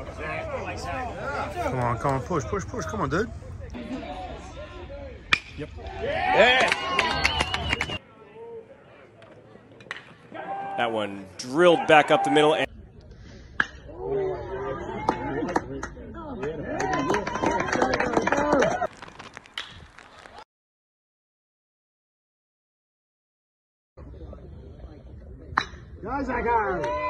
Come on, push. Come on, dude. Yep. Yeah. That one drilled back up the middle. Guys, I got